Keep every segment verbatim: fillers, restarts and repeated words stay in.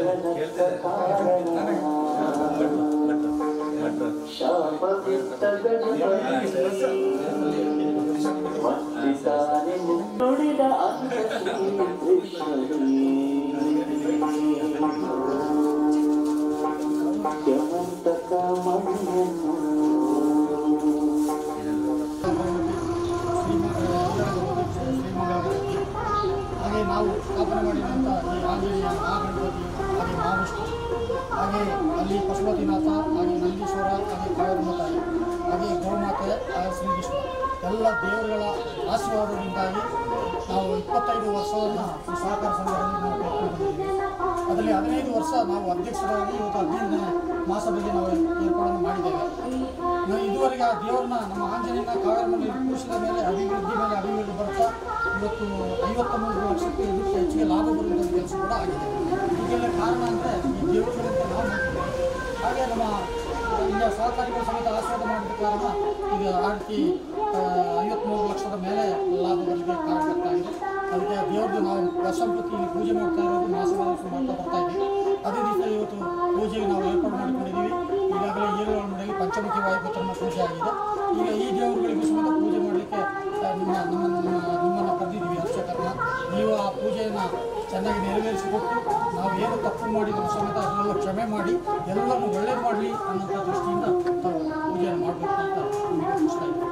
ಹಾಗೆ ನಾವು ಸ್ಥಾಪನೆ ಮಾಡಿದಂಥ ಈ ಆಂಜನೇಯ ಮಹಾಗಣಪತಿ ಹಾಗೆ ಮಹಾವಿಷ್ಣು ಹಾಗೆ ಅಲ್ಲಿ ಪಶುಪತಿನಾಥ ಹಾಗೆ ನಂದೀಶ್ವರ ಹಾಗೆ ಕಾವೇರಮ್ಮ ತಾಯಿ ಹಾಗೆ ಗೋಮಾತೆ ಹಾಗೆ ಶ್ರೀಕೃಷ್ಣ ಎಲ್ಲ ದೇವರುಗಳ ಆಶೀರ್ವಾದದಿಂದಾಗಿ ನಾವು ಇಪ್ಪತ್ತೈದು ವರ್ಷವನ್ನು ಈ ಸಹಕಾರ ಸಂಘದಲ್ಲಿ ನಾವು ಕಟ್ಕೊಂಡು ಬಂದಿದ್ದೀವಿ. ಅದರಲ್ಲಿ ಹದಿನೈದು ವರ್ಷ ನಾವು ಅಧ್ಯಕ್ಷರಾಗಿ ಇವತ್ತು ಹದಿನೈದನೇ ಮಾಸದಲ್ಲಿ ನಾವು ಏರ್ಪಾಡನ್ನು ಮಾಡಿದ್ದೇವೆ. ನಾವು ಇದುವರೆಗೆ ಆ ದೇವರನ್ನ ನಮ್ಮ ಆಂಜನೇಯನ ಕಾವೇರಮ್ಮನಲ್ಲಿ ಕೂರಿಸಿದ ಮೇಲೆ ಅಭಿವೃದ್ಧಿ ಮೇಲೆ ಅಭಿವೃದ್ಧಿ ಬರ್ತಾ ಇವತ್ತು ಐವತ್ತ ಮೂರು ಲಕ್ಷಕ್ಕೆ ಇದಕ್ಕೆ ಹೆಚ್ಚಿಗೆ ಲಾಭ ಬರುವಂಥ ಕೆಲಸ ಕೂಡ ಆಗಿದೆ. ಇದಕ್ಕೆಲ್ಲ ಕಾರಣ ಅಂದರೆ ಈ ದೇವರುಗಳಿಂದ ನಾವು ಮಾಡ್ತೀವಿ. ಹಾಗೆ ನಮ್ಮ ಈಗ ಸಹಕಾರಿಗಳ ಸಮೇತ ಆಶೀರ್ವಾದ ಮಾಡಿದ ಕಾರಣ ಈಗ ಆ ರೀತಿ ಐವತ್ತ್ಮೂರು ಲಕ್ಷದ ಮೇಲೆ ಲಾಭ ಬರಲಿಕ್ಕೆ ಕಾರಣವಾಗಿದೆ. ಅದಕ್ಕೆ ದೇವ್ರದ್ದು ನಾವು ವರ್ಷಂಪ್ರತಿ ಇಲ್ಲಿ ಪೂಜೆ ಮಾಡ್ತಾ ಇರೋದು ಮಾಸವಾರ ಮಾಡ್ತಾ ಬರ್ತಾ ಇದ್ದೀವಿ. ಅದೇ ರೀತಿ ಇವತ್ತು ಪೂಜೆಗೆ ನಾವು ಏರ್ಪಾಡು ಮಾಡಿಕೊಂಡಿದ್ದೀವಿ. ಈಗಾಗಲೇ ಏಳು ಮನೆಯಲ್ಲಿ ಪಂಚಮುಖಿ ವಾಯುಪುತ್ರನ ಪೂಜೆ ಆಗಿದೆ. ಈಗ ಈ ದೇವರುಗಳಿಗೂ ಸಮೇತ ಪೂಜೆ ಮಾಡಲಿಕ್ಕೆ ನಿಮ್ಮ ನಮ್ಮ ನಿಮ್ಮನ್ನು ಕರೆದಿದ್ದೀವಿ ಅರ್ಚಕರನ್ನ. ನೀವು ಆ ಪೂಜೆಯನ್ನು ಚೆನ್ನಾಗಿ ನೆರವೇರಿಸಿಕೊಟ್ಟು ನಾವು ಏನು ತಪ್ಪು ಮಾಡಿದರೂ ಸಮೇತ ಅದನ್ನೆಲ್ಲ ಕ್ಷಮೆ ಮಾಡಿ ಎಲ್ಲರನ್ನು ಒಳ್ಳೇದು ಮಾಡಲಿ ಅನ್ನೋಂಥ ದೃಷ್ಟಿಯಿಂದ ನಾವು ಪೂಜೆಯನ್ನು ಮಾಡಬೇಕು ಅಂತ ನಿಮಗೆ ಇಷ್ಟ ಇದೆ.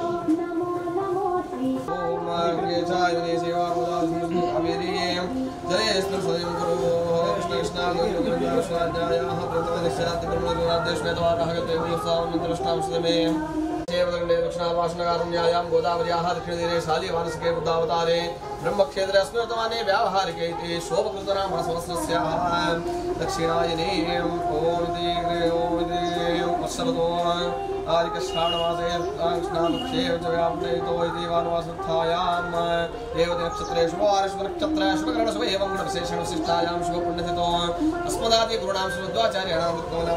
दक्षिणावासनकारुण्यायां गोदावर्याः दक्षिणतीरे शालीवानस्के बुद्धावतारे ब्रह्मक्षेत्रे अस्मिवर्तमाने व्यावहारिके इति शोभकृतनाम सहस्रस्याः दक्षिणायने ओम इति ओम इति वर्षवतो आदिकश्रावणमासे कृष्णापक्षे च व्याप्तयितो इति वानवासुत्थायाम् देवते नक्षत्रे शुभवारे शुभनक्षत्रे शुभकरण शुभ एवं गुणविशेषण विशिष्टायां शुभपुण्यतिथो अस्मदादि गुरुणां शुभद्वाचार्याणां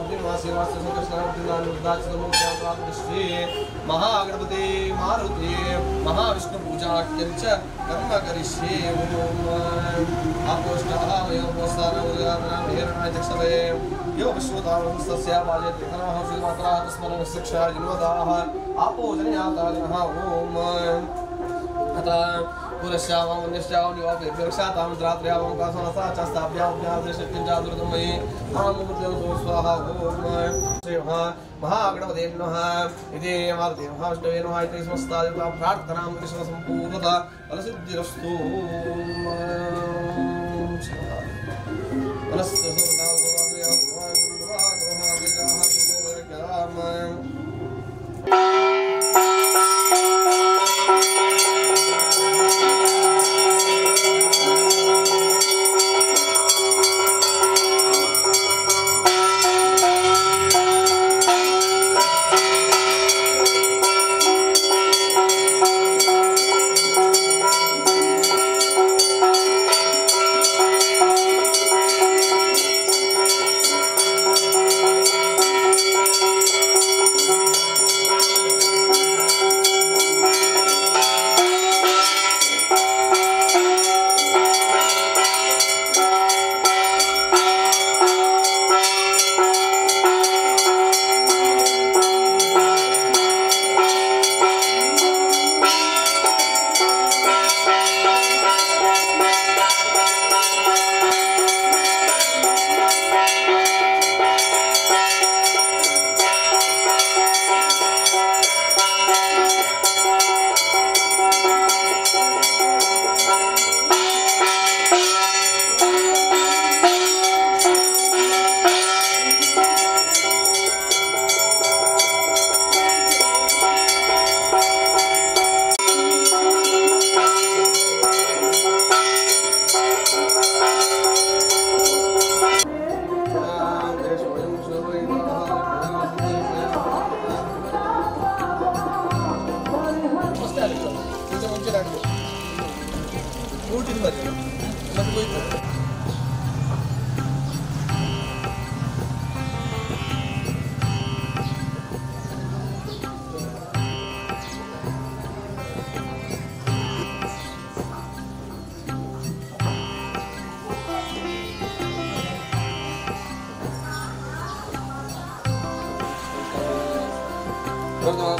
श्री महागणपति मारुति महाविष्णु पूजा च कर्म करिष्ये ओम आपोष्टाः वयं पोस्तानां हेरणाय चक्षते यो विश्वतावस्तस्य वाजे त्रिकरः श्रीमातरः तस्मन् शिक्षा जिन्वदाः आपो जनयाताजनः ओम अतः पुरस्यावां वन्यस्यावां निवापेभ्यर्क्षातां द्रात्र्यावां कासनसा च स्थाभ्याभ्यादृशक्तिं चादुर्गमयि आमुद्रं स्वाहा ओम श्रीमः महागणपते नमः इति मारुते महाविष्णवे नमः इति समस्तायुता प्रार्थनां कृष्ण सम्पूर्णता फलसिद्धिरस्तु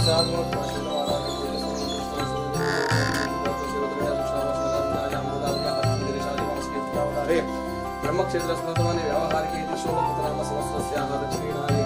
ब्रह्मक्षेत्र स्मृतवानी व्यावहारिके दिशोपतनाम सहस्रस्याः दक्षिणायने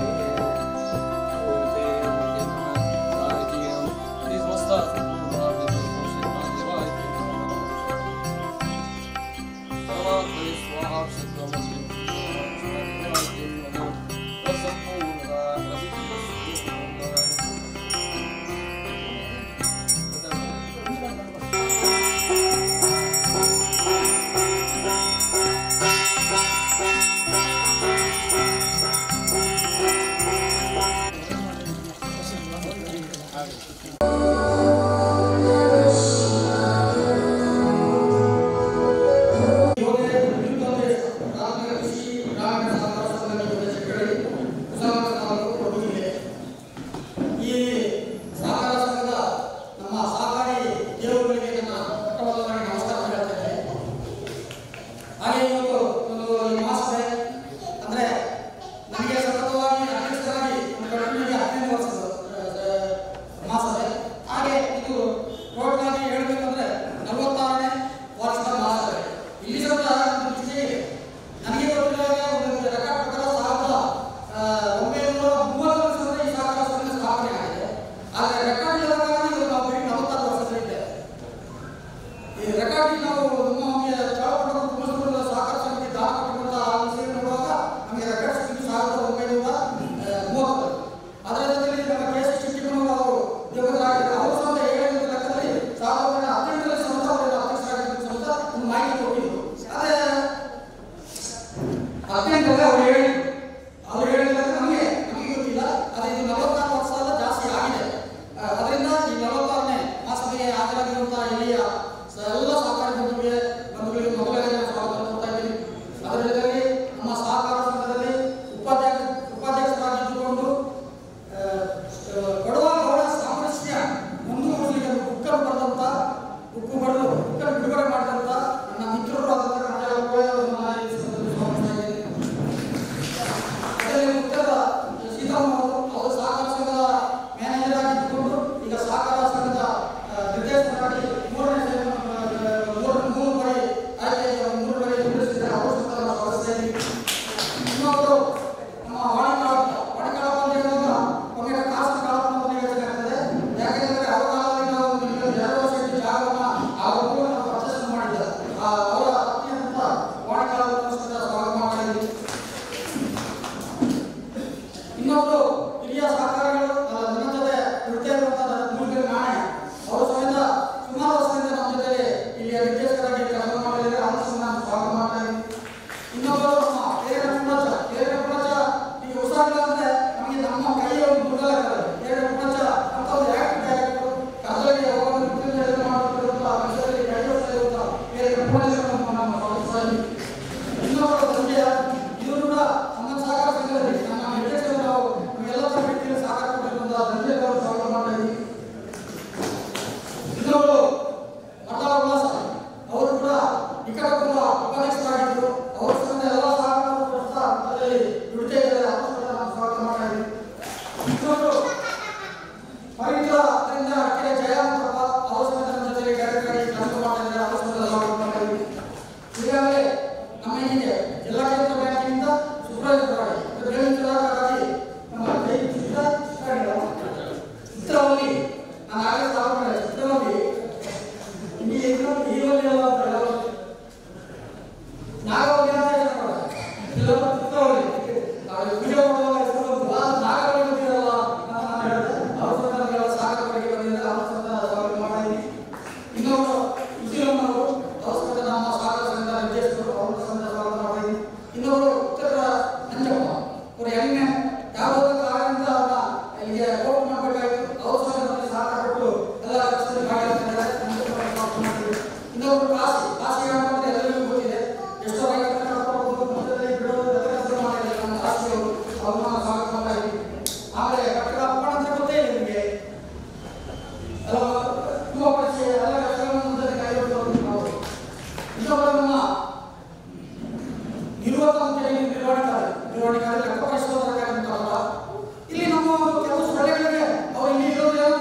ಇಲ್ಲಿ ನಮ್ಮ ಕೆಲವು ಸ್ಥಳಗಳಿಗೆ ಅವರು ಇಲ್ಲಿ ಇರೋದು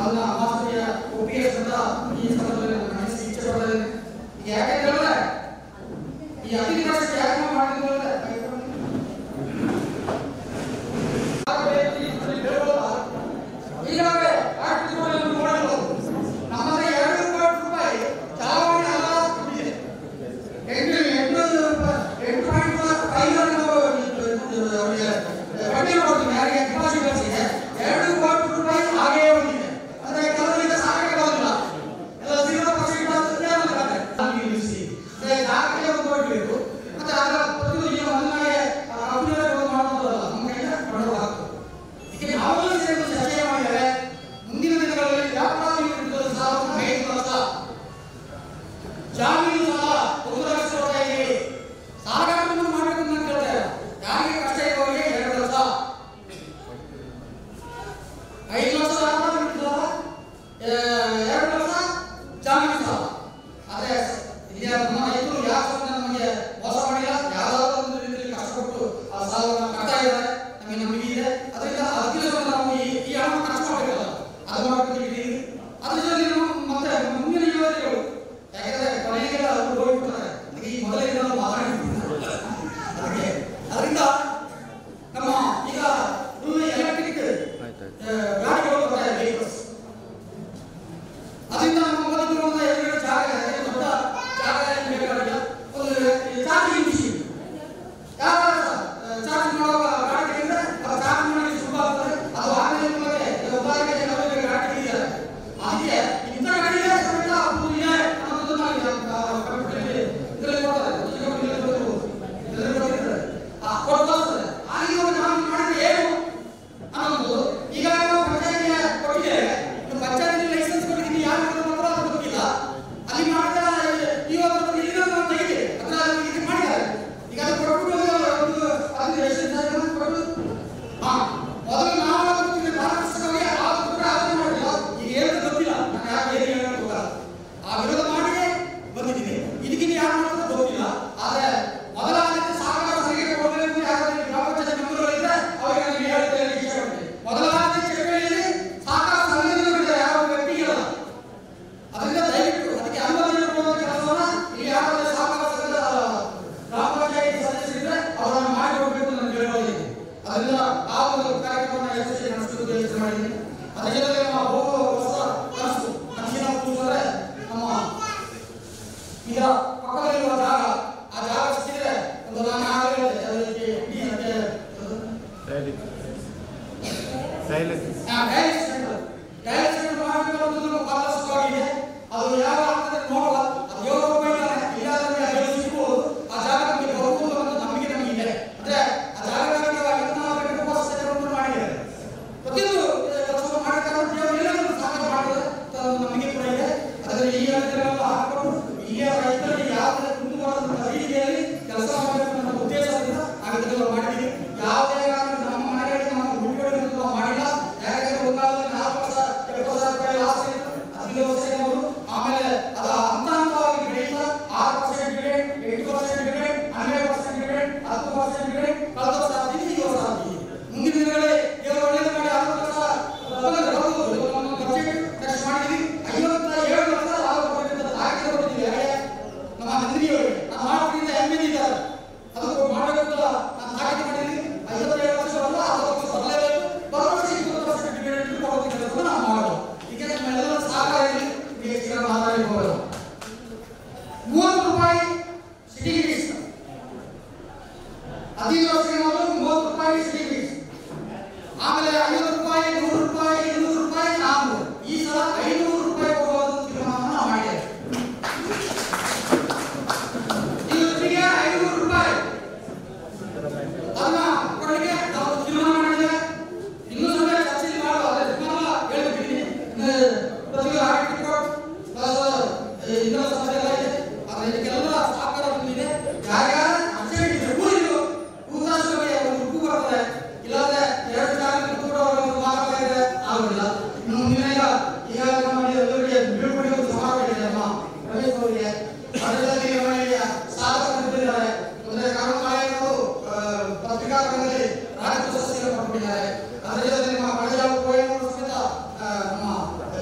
ಅದನ್ನ ಮಾಸ್ಟರ್ಗೆ ಒಪ್ಪಿಗೆ ಸಹಿತ ಈ ಸಂದರ್ಭದಲ್ಲಿ ನಡೆಸಿ ಇಚ್ಛೆ ಪಡ್ತಾರೆ. ಯಾಕೆಂದ್ರೆ ಈ ಅತಿಥಿ ರಾಷ್ಟ್ರ ಯಾಕೆ ಮಾಡಿದ್ರೆ ಈಗಾಗಲೇ ಆರ್ಥಿಕವಾಗಿ ನೋಡಬಹುದು ನಮ್ಮಲ್ಲಿ ಎರಡು ಕೋಟಿ ರೂಪಾಯಿ ಚಾವಣಿ ಆದಾಯ ಇದೆ. ಎಂಟು ಎಂಟು ಎಂಟು ಪಾಯಿಂಟ್ ಐದು ಬಡ್ಡಿ ಕೊಡ್ತೀವಿ ಯಾರಿಗೆ ಡಿಪಾಸಿಟ್ ಇದೆ. ಎರಡು ಕೋಟಿ ರೂಪಾಯಿ ಹಾಗೇ ಬಂದಿದೆ. ಅಂದ್ರೆ ಕೆಲವರಿಗೆ ಸಾಕಾಗೋದಿಲ್ಲ, ಎಲ್ಲ ಜೀರೋ ಪರ್ಸೆಂಟ್ ಆಗುತ್ತೆ ನಿಲ್ಲಿಸಿ ದಾಖಲೆ ಒಂದು ಕೊಡಬೇಕು. ಮತ್ತೆ ಅದರ ಪ್ರತಿಯೊಂದು ಮನೆಗೆ ಅಭಿವೃದ್ಧಿ ಮಾಡೋದಲ್ಲ, ನಮ್ಮ ಕೈಯಿಂದ ಕೊಡಬೇಕಾಗ್ತದೆ. ಇದಕ್ಕೆ ನಾವೆಲ್ಲ ಸೇರಿ ಚರ್ಚೆ ಮಾಡಿದರೆ ಮುಂದಿನ ದಿನಗಳಲ್ಲಿ ವ್ಯಾಪಾರ ಸಾಲ ಐದು ಲಕ್ಷ, ಜಾಮೀನು ಸಾಲ ಒಂದು ಲಕ್ಷ ರೂಪಾಯಿ ಸಾಲಗಾರರನ್ನು ಮಾಡಬೇಕು ಅಂತ ಹೇಳ್ತಾರೆ. ಯಾರಿಗೆ ಕಷ್ಟ ಇರುವವರಿಗೆ ಎರಡು ಲಕ್ಷ, ಐದು ಲಕ್ಷ ಎರಡು ಲಕ್ಷ ಜಾಮೀನು ಸಾಲ. ಆದ್ರೆ ಇಲ್ಲಿ ನಮ್ಮ ರೈತರು ಯಾವ ನಮಗೆ ಮೋಸ ಮಾಡಿಲ್ಲ, ಯಾವ್ದಾದ್ರು ಒಂದು ರೀತಿಯಲ್ಲಿ ಕಷ್ಟಪಟ್ಟು ಆ ಸಾಲವನ್ನು ಕಟ್ತಾ ಇದ್ದಾರೆ, ನಮಗೆ ನಂಬಿಕೆ ಇದೆ. ಅದರಿಂದ ಅದಕ್ಕೆ ನಾವು ಈ ಈ ಹಣ ಖರ್ಚು ಮಾಡಬೇಕಲ್ಲ, ಅದು ಮಾಡಬೇಕು. ಅದ್ರ ಜೊತೆಗೆ ಮತ್ತೆ ಮುಂದಿನ ಯೋಜನೆಗಳು, ಯಾಕಂದ್ರೆ ಕೊನೆಗೆಲ್ಲ ಅವರು ಹೋಗ್ಬಿಡ್ತಾರೆ. ಅದಕ್ಕೆ ಈ ಮೊದಲೇ ನಾವು ಮಾತಾಡಿರ್ತೀವಿ. ಅದಕ್ಕೆ ಅದರಿಂದ ನಮ್ಮ ಈಗ ಎಲೆಕ್ಟ್ರಿಕ್ ಗಾಡಿಗಳು ಬರ್ತಾರೆ, ವೆಹಿಕಲ್ಸ್. ಅದರಿಂದ ನಮ್ಮ ಬದುಕಿನ ಎರಡು ಜಾಗ ದೊಡ್ಡ ಜಾಗ ಬೇಕಾಗಿಲ್ಲ. ಒಂದು ಚಾರ್ಜಿಂಗ್ ಮಿಷಿನ್ ಯಾವ ಚಾರ್ಜ್ ಮಾಡುವಾಗ ಗಾಡಿ ಇದ್ರೆ ಅದು ಚಾರ್ಜ್ ಮಾಡಿ ಸುಲಭ ಆಗ್ತದೆ. ಅದು ಆಮೇಲೆ ನಿಮಗೆ ಉದಾಹರಣೆಗೆ ನಮಗೆ ಗಾಡಿ ಇದ್ದಾರೆ, ಅದಕ್ಕೆ ಇಂಥ ಗಾಡಿ ಸಮೇತ ಇದೆ ಅನ್ನೋದನ್ನ ಕಂಪ್ಯೂಟರ್ ಇದರಲ್ಲಿ ಕೊಡ್ತಾರೆ, ಕೊಡ್ತಾರೆ. ಆಗ ನಾವು ಮಾಡಿದ್ರೆ ಏನು ಅನ್ನೋದು ಈಗ ನಾವು ಪಂಚಾಯತ್ಗೆ ಕೊಟ್ಟಿದ್ದೇವೆ. ಪಂಚಾಯತ್ ಲೈಸೆನ್ಸ್ ಕೊಟ್ಟಿದ್ದೀನಿ, ಯಾರು ಮಾತ್ರ ಅದು ಗೊತ್ತಿಲ್ಲ. ಅಲ್ಲಿ ಮಾಡಿದ ಇವತ್ತು ಇಲ್ಲಿಂದ ನಾವು ತೆಗಿತೀವಿ, ಅದನ್ನ ಇದು ಮಾಡಿದ್ದಾರೆ. ಈಗ ಅದು ಕೊಟ್ಬಿಟ್ಟು ಒಂದು ಅದು ಲೈಸೆನ್ಸ್ ಕೊಟ್ಟು ಹಾ ಮೊದಲು ನಾವು ಗೊತ್ತಿದೆ ಮಹಾರಾಷ್ಟ್ರವಾಗಿ ಆ ಕೂಡ ಅದನ್ನು ಮಾಡಿಲ್ಲ. ಈಗ ಏನು ಗೊತ್ತಿಲ್ಲ, ನಾನು ಯಾರು ಏನು ಹೇಳೋದು ಗೊತ್ತಿಲ್ಲ. ಆ ವಿರೋಧ ಮಾಡಿ ಬಂದಿದ್ದೀನಿ. ಇದಕ್ಕಿಂತ ಯಾರು ಮಾಡೋದು ಗೊತ್ತಿಲ್ಲ. ಆದ್ರೆ ಮೊದಲ ಆದ್ಯತೆ ಸಾಕಾರ ಸರಿಗೆ ಕೊಡಬೇಕು. ಯಾರಾದ್ರೂ ಗ್ರಾಮ ಪಂಚಾಯತ್ ಮೆಂಬರ್ಗಳಿದ್ರೆ ಅವರಿಗೆ ನಾನು ಹೇಳೋದಕ್ಕೆ ಇಷ್ಟಪಡ್ತೀನಿ. ಮೊದಲ ಆದ್ಯತೆ ಚಳವಳಿಯಲ್ಲಿ ಸಾಕಾರ ಸಂಘಟನೆಗಳಿದೆ, ಯಾವ ವ್ಯಕ್ತಿಗಳಲ್ಲ. ಅದರಿಂದ ದಯವಿಟ್ಟು ಅದಕ್ಕೆ ಅನುಮತಿ ಕೊಡುವ ಕೆಲಸವನ್ನ ಇಲ್ಲಿ ಯಾರಾದ್ರೂ ಸಾಕಾರ ಸಂಘದ ಗ್ರಾಮ ಪಂಚಾಯತ್ ಸದಸ್ಯರಿದ್ರೆ ಅವರನ್ನು ಮಾಡಿಕೊಡ್ಬೇಕು ನಾನು ಹೇಳೋದಿದೆ. ಅದರಿಂದ ಆ ಒಂದು ಕಾರ್ಯಕ್ರಮವನ್ನು ಯಶಸ್ವಿ ನಡೆಸಲು ಯೋಚನೆ ಮಾಡಿದ್ದೀನಿ. ಅದರ ಜೊತೆಗೆ ನಮ್ಮ ಹೋಗುವ ಹೊಸ ಕನಸು ಕನಸಿನ ಕೂಡಿಸಿದ್ರೆ ನಮ್ಮ ಈಗ ಪಕ್ಕದಲ್ಲಿರುವ ಜಾಗ, ಆ ಜಾಗ ಸಿಕ್ಕಿದ್ರೆ ಒಂದು ನಾನು ಆಗಲೇ ಅದಕ್ಕೆ ಡಯಾಲಿಸಿಸ್ ಸೆಂಟರ್ ಡಯಾಲಿಸಿಸ್ ಸೆಂಟರ್ ಮಾಡಬೇಕು ಅನ್ನೋದು ನಮ್ಮ ಪಾರದರ್ಶಕವಾಗಿದೆ. ಅದು ಯಾವ ಆಗ್ತದೆ ನೋಡುವ. ಅದು ಏಳು ರೂಪಾಯಿ ಇಲ್ಲಾದ್ರೆ ಅದು ಸಿಗ್ಬೋದು. ಆ ಜಾಗ ನಮಗೆ ಬರ್ಬೋದು ಅನ್ನೋ ನಂಬಿಕೆ ನಮಗೆ ಇದೆ. ಅಂದ್ರೆ ಆ ಜಾಗದಲ್ಲಿ ಹದಿನಾಲ್ಕು ಉಪವಾಸ ಸೆಂಟರ್ ಮಾಡಿದ್ದಾರೆ. ಪ್ರತಿಯೊಂದು ಕೆಲಸವನ್ನು ಮಾಡಬೇಕಾದ್ರೆ ಎಲ್ಲರೂ ಸಾಕಾರ ಮಾಡಿದ್ರೆ ನಂಬಿಕೆ ಕೂಡ ಇದೆ. ಅದರಲ್ಲಿ ಈ ಯೋಜನೆಗಳನ್ನು ಹಾಕಿಕೊಂಡು ಇಲ್ಲಿಯ ರೈತರಿಗೆ ಯಾವುದೇ ಕುಂದುಬಾರದಂತಹ ರೀತಿಯಲ್ಲಿ ಕೆಲಸ ಮಾಡಬೇಕು ಅನ್ನೋ ಉದ್ದೇಶದಿಂದ ನಾವು ಇದನ್ನು ಮಾಡಿದ್ದೀವಿ. ಯಾವುದೇ ಕಾರಣಕ್ಕೂ ನಮ್ಮ ಮನೆಗಳಿಗೆ ನಮ್ಮ ಗುಡಿಗಳಿಗೆ ನಾವು ಮಾಡಿಲ್ಲ. ಯಾಕಂದ್ರೆ ಒಂದಾದ್ರೆ ನಾಲ್ಕು ವರ್ಷ ಎಪ್ಪತ್ತು ಸಾವಿರ ರೂಪಾಯಿ ಲಾಸ್ ಇತ್ತು ಹದಿನೈದು ವರ್ಷದವರು. ಆಮೇಲೆ ಅದು ಹಂತ ಹಂತವಾಗಿ ಬೆಳೀತಾ ಆರು ಪರ್ಸೆಂಟ್ ಡಿವಿಡೆಂಡ್, ಎಂಟು ಪರ್ಸೆಂಟ್ ಡಿವಿಡೆಂಡ್, ಹನ್ನೆರಡು ಪರ್ಸೆಂಟ್ ಡಿವಿಡೆಂಡ್, ಹತ್ತು ಪರ್ಸೆಂಟ್ ಡಿವಿಡೆಂಡ್, ಕಳೆದ ವರ್ಷ ಆಗ್ತಿದೆ, ಈ ವರ್ಷ ಆಗ್ತಿದೆ. ಮುಂದಿನ ದಿನಗಳಲ್ಲಿ ಇವರು ಒಳ್ಳೆಯದು ಮಾಡಿ ಅರವತ್ತು ಲಕ್ಷ ಬಜೆಟ್ ಖರ್ಚು ಮಾಡಿದ್ವಿ. ಐವತ್ತ ಏಳು ಲಕ್ಷ ಲಾಭ ಕೊಟ್ಟಿದ್ದ ತಾಕೀತು ಕೊಟ್ಟಿದ್ದೀವಿ. ನಮ್ಮ ಮಂತ್ರಿಯವರಿಗೆ ನಾವು ಮಾಡೋದ್ರಿಂದ ಹೆಮ್ಮೆ ಇದ್ದಾರೆ. ಅದಕ್ಕೆ ಮಾಡಬೇಕು ನಾನು ತಾಕೀತು ಮಾಡಿದ್ವಿ. ಐವತ್ತೇಳು ಲಕ್ಷ ಅಲ್ಲ, ಅರವತ್ತು ಲಕ್ಷ ಬರಲೇಬೇಕು. ಬರೋ ವರ್ಷ ಇಪ್ಪತ್ತು ಪರ್ಸೆಂಟ್ ಡಿವಿಡೆಂಡ್ ಕೊಡೋದಕ್ಕೆ ಕೆಲಸ ನಾವು ಮಾಡೋದು. ಈಗ ನಮ್ಮೆಲ್ಲರ ಸಹಕಾರ ಇರಲಿ. ಮಾತಾಡಿಕೊಳ್ಳೋದು ಮೂವತ್ತು ರೂಪಾಯಿ ಸಿಟಿ ಫೀಸ್, ಹದಿನೈದು ವರ್ಷ ಮೊದಲು ಮೂವತ್ತು ರೂಪಾಯಿ ಸಿಟಿ ಫೀಸ್, ಆಮೇಲೆ ಐವತ್ತು ರೂಪಾಯಿ, ನೂರು ರೂಪಾಯಿ, ಇನ್ನೂರು ರೂಪಾಯಿ, ನಾನ್ನೂರು. ಈ ಸಲ ಐನೂರು ರೂಪಾಯಿ ಕೊಡುವುದು ತೀರ್ಮಾನವನ್ನು ನಾವು ಮಾಡಿದ್ದೇವೆ. ಇವತ್ತಿಗೆ ಐನೂರು ರೂಪಾಯಿ ಅದನ್ನ ಕೊಡಲಿಕ್ಕೆ ನಾವು ತೀರ್ಮಾನ ಮಾಡಿದ್ದೇವೆ. ಇನ್ನೂ ಸಹ ಚರ್ಚೆ ಮಾಡುವ ಹೇಳ್ಬಿಟ್ಟಿದ್ದೀನಿ. ಪ್ರತಿಯೊಂದು ಆರ್ಟಿಕಲ್ ಇನ್ನೊಂದು ಸಮಸ್ಯೆ ಎಲ್ಲ ಇದೆ. ಆದರೆ ಇದಕ್ಕೆಲ್ಲ ಸಹಕಾರ ಬಂದಿದೆ. ಯಾರ್ಯಾರು ಅರ್ಜೆಂಟ್ ಊರಿಗೂ ಕೂತಾಶ್ರಮಿಗೆ ಒಂದು ಉಪ್ಪು ಬರ್ತದೆ, ಇಲ್ಲಾಂದ್ರೆ ಎರಡು ಜಾಗ ಕೂಡ ಒಂದು ಮಾರ್ಗ ಇದೆ, ಆಗುದಿಲ್ಲ. ಇನ್ನು ಮುಂದಿನ ಈಗ ಈಗ ನಮ್ಮ ಎಲ್ಲರಿಗೆ ಬೀಳ್ಕೊಡಿ ಒಂದು ಸಮಾವೇಶ ಇದೆ ನಮ್ಮ ರಮೇಶ್ ಅವರಿಗೆ. ಅದರಲ್ಲಿ ನಮಗೆ ಸಾಧಕ ಬಂದಿದ್ದಾರೆ. ಅಂದ್ರೆ ಕಾರಣಗಳು ಪತ್ರಿಕಾ ರಂಗದಲ್ಲಿ ರಾಜ್ಯ ಪ್ರಶಸ್ತಿಯನ್ನು ಪಡೆದಿದ್ದಾರೆ. ಅದರ ಜೊತೆ ನಮ್ಮ ಕಳೆದ ಸಮೇತ ನಮ್ಮ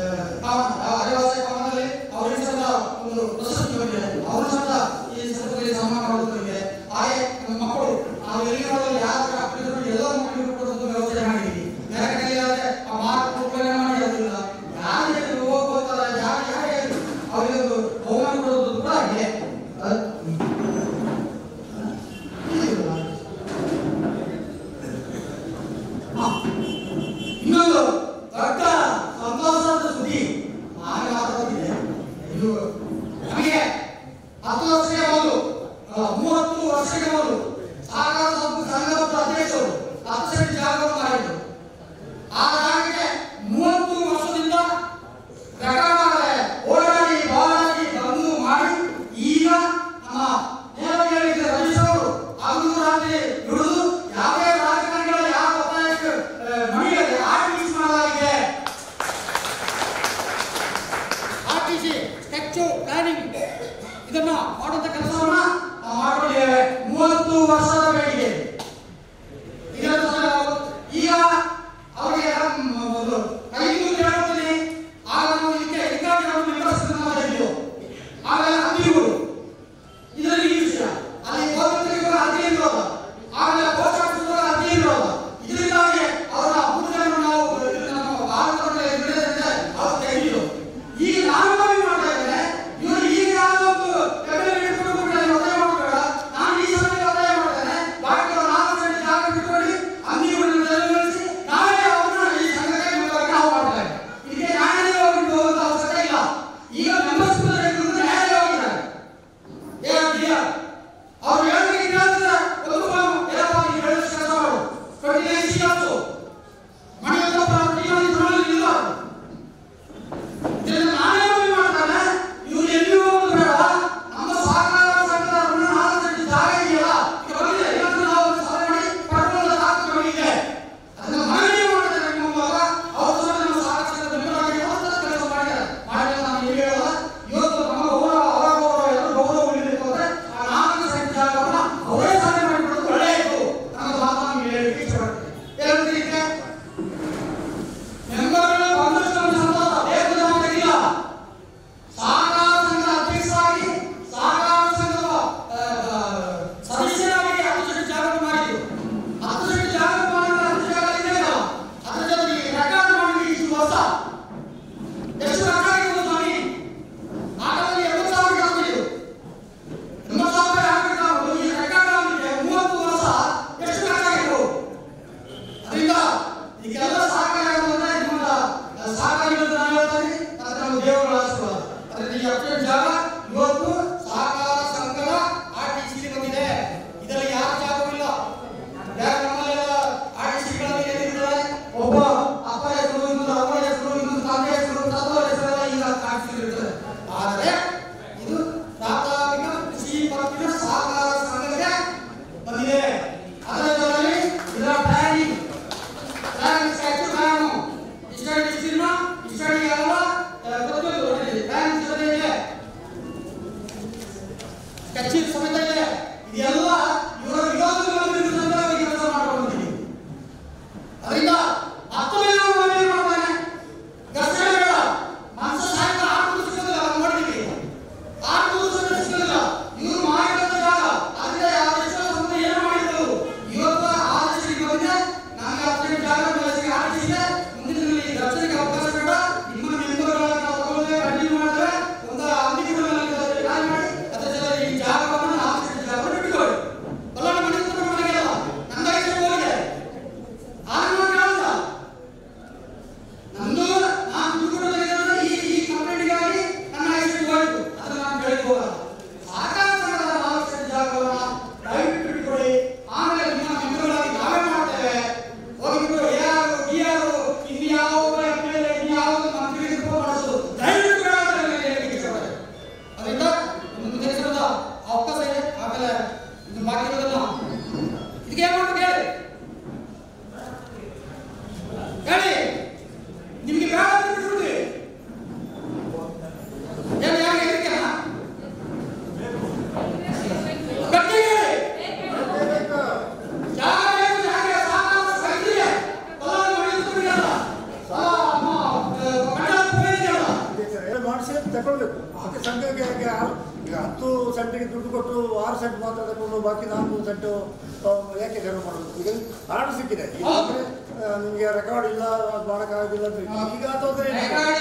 ಅದಕ್ಕೆ ಈಗ ಈಗ ಹತ್ತು ಸೆಂಟಿಗೆ ದುಡ್ಡು ಕೊಟ್ಟು ಆರು ಸೆಂಟ್ ಮಾತ್ರ ತಗೊಂಡು ಬಾಕಿ ನಾಲ್ಕು ಸೆಂಟು ಯಾಕೆ ಕಡಿಮೆ ಮಾಡೋದು? ಈಗ ಕಾರ್ಡ್ ಸಿಕ್ಕಿದೆ, ಈಗಾದರೆ ನಿಮಗೆ ರೆಕಾರ್ಡ್ ಇಲ್ಲ, ಮಾಡೋಕ್ಕಾಗೋದಿಲ್ಲ ಅಂತ ಈಗ ತೊಂದರೆ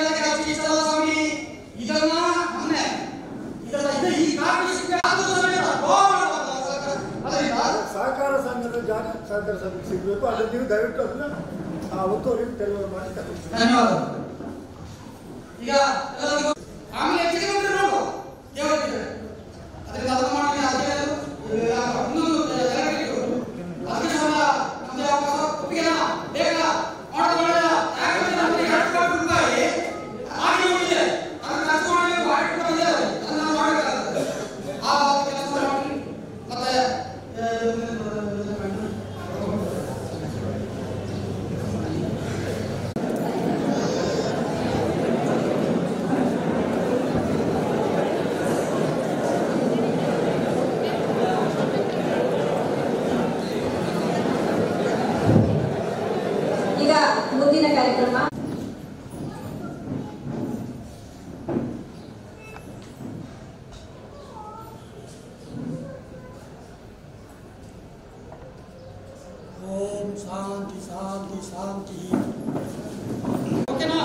ಸಹಕಾರ ಸಂಘದ ಜಾಗ ಸಹಕಾರ ಸಂಘಕ್ಕೆ ಸಿಗಬೇಕು. ಅದನ್ನು ನೀವು ದಯವಿಟ್ಟು ಅದನ್ನ ಆ ಒತ್ತುವರಿಗೆ ತೆರವು ಮಾಡಿ ಧನ್ಯವಾದ. ಈಗ ಆಮೇಲೆ ಚಿಕ್ಕಮಂದಿರ ನೋಡು ದೇವರಿಗೆ ಅದರಿಂದ ಅದನ್ನು ಮಾಡಿ ಅದಕ್ಕೆ ಇನ್ನೊಂದು ಅದಕ್ಕೆ ಸಹ ನಮ್ದು ಯಾವ ಒಪ್ಪಿಗೆನ ಬೇಗ ಮಾಡೋದಿಲ್ಲ. ಯಾಕಂದ್ರೆ ನಮಗೆ ಎರಡು ಕೋಟಿ ರೂಪಾಯಿ ಆಗಿ ಉಳಿದಿದೆ, ಅದನ್ನು ಖರ್ಚು ಮಾಡಬೇಕು, ಆಡಿಟ್ ಬಂದಿದೆ, ಅದನ್ನು ನಾವು ಮಾಡಬೇಕಾಗ್ತದೆ. ಆ ಕೆಲಸ ಮಾಡಿ ಮತ್ತೆ ಮುಂದಿನ ಕಾರ್ಯಕ್ರಮ ಓಂ ಶಾಂತಿ ಶಾಂತಿ ಶಾಂತಿ. ಓಕೆನಾ?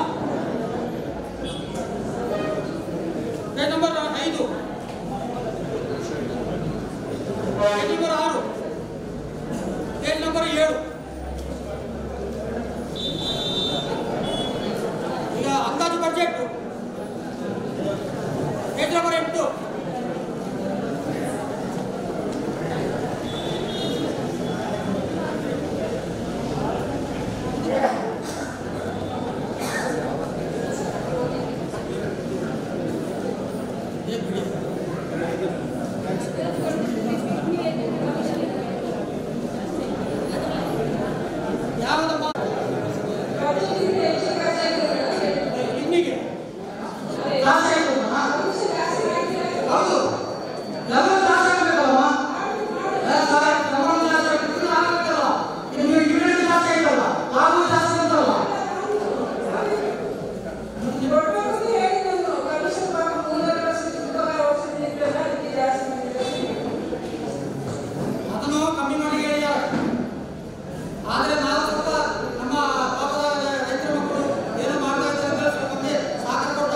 ಪೇಜ್ ನಂಬರ್ ಐದು, ಪೇಜ್ ನಂಬರ್ ಆರು, ಪೇಜ್ ನಂಬರ್ ಏಳು. ಈಗ ಅಂದಾಜು ಬಜೆಟ್ ಪೇಜ್ ನಂಬರ್ ಎಂಟು. ಯಾವ್ದಮ್ಮ ಇನ್ನಿಗೆ ಹೌದು ಲಘು ದಾಸ ಆಗಬೇಕಲ್ವ? ಪ್ರಮಾಣ ದಾಸ ಆಗಬೇಕಲ್ಲ, ನಿಮಗೆ ಯೂನಿಟ್ ದಾಸ ಐತಲ್ಲ, ಲಾಭ ದಾಸ ಅಂತಲ್ಲ. ಅದನ್ನು ಕಮ್ಮಿ ಮಾಡಿ ಹೇಳಿದ್ದಾರೆ. ಆದರೆ ನಾವು ಸ್ವಲ್ಪ ನಮ್ಮ ಪಾಪದ ರೈತರ ಮಕ್ಕಳು ಏನೋ ಮಾಡ್ತಾ ಇದ್ದಾರೆ, ಸ್ವಲ್ಪ ಸಾಕರ್ ಕೊಟ್ಟ